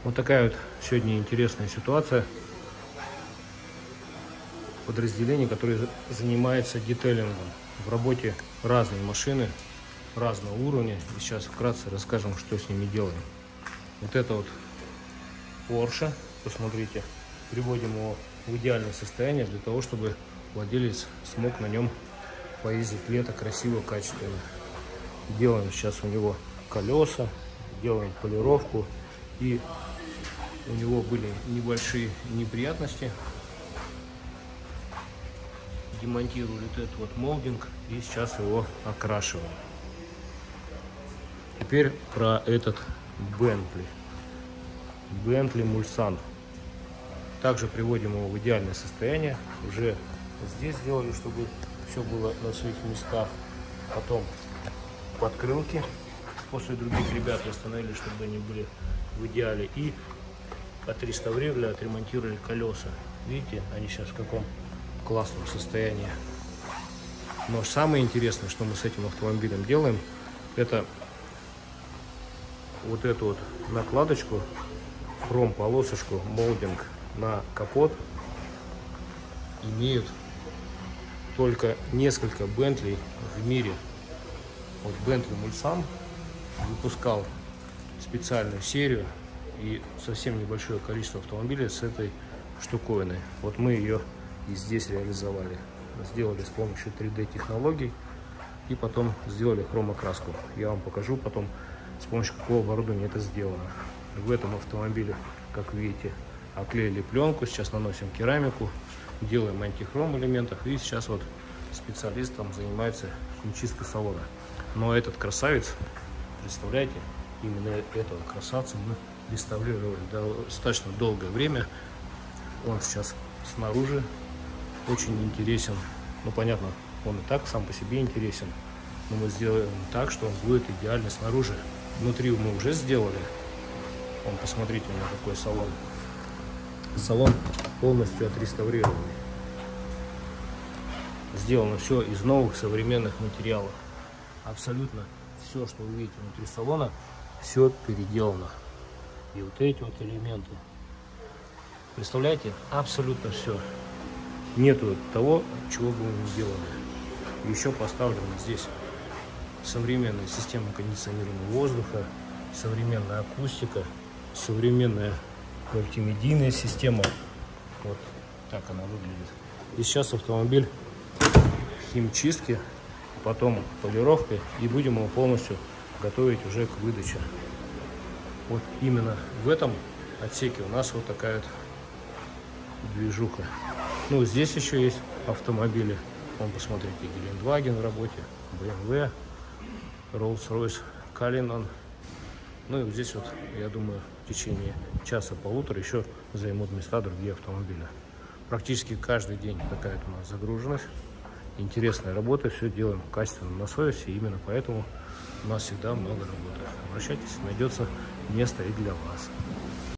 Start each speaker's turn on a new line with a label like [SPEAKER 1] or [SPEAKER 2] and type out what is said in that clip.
[SPEAKER 1] Вот такая вот сегодня интересная ситуация. Подразделение, которое занимается детейлингом. В работе разные машины, разного уровня. И сейчас вкратце расскажем, что с ними делаем. Вот это вот Porsche, посмотрите, приводим его в идеальное состояние для того, чтобы владелец смог на нем поездить лето красиво, качественно. Делаем сейчас у него колеса, делаем полировку, и у него были небольшие неприятности. Демонтировали вот этот вот молдинг и сейчас его окрашиваем. Теперь про этот Bentley Mulsanne. Также приводим его в идеальное состояние. Уже здесь сделали, чтобы все было на своих местах. Потом подкрылки после других ребят восстановили, чтобы они были в идеале. И отреставрировали, отремонтировали колеса. Видите, они сейчас в каком классном состоянии. Но самое интересное, что мы с этим автомобилем делаем, это вот эту вот накладочку, хром-полосочку, молдинг на капот имеют только несколько Bentley в мире. Вот Bentley Mulsanne выпускал специальную серию и совсем небольшое количество автомобилей с этой штуковиной. Вот мы ее и здесь реализовали. Сделали с помощью 3D технологий и потом сделали хромокраску. Я вам покажу потом, с помощью какого оборудования это сделано. В этом автомобиле, как видите, оклеили пленку, сейчас наносим керамику, делаем антихром элементов, и сейчас вот специалист там занимается химчисткой салона. Но этот красавец, представляете, именно этого красавца мы реставрировали достаточно долгое время. Он сейчас снаружи очень интересен. Ну, понятно, он и так сам по себе интересен, но мы сделаем так, что он будет идеально снаружи. Внутри мы уже сделали. Вон, посмотрите, у него какой салон. Салон полностью отреставрированный. Сделано все из новых современных материалов. Абсолютно все, что вы видите внутри салона, все переделано. И вот эти вот элементы. Представляете? Абсолютно все. Нету того, чего бы мы не делали. Еще поставлена здесь современная система кондиционирования воздуха, современная акустика, современная мультимедийная система. Вот так она выглядит. И сейчас автомобиль химчистки, потом полировкой, и будем его полностью готовить уже к выдаче. Вот именно в этом отсеке у нас вот такая вот движуха. Ну, здесь еще есть автомобили. Вон, посмотрите, Гелендваген в работе, BMW, Rolls-Royce, Cullinan. Ну и вот здесь вот, я думаю, в течение часа-полутора еще займут места другие автомобили. Практически каждый день такая у нас загруженность. Интересная работа, все делаем качественно, на совести. Именно поэтому у нас всегда много работы. Обращайтесь, найдется место и для вас.